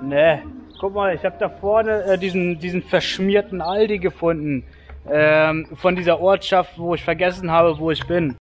Ne, guck mal, ich habe da vorne diesen verschmierten Aldi gefunden. Von dieser Ortschaft, wo ich vergessen habe, wo ich bin.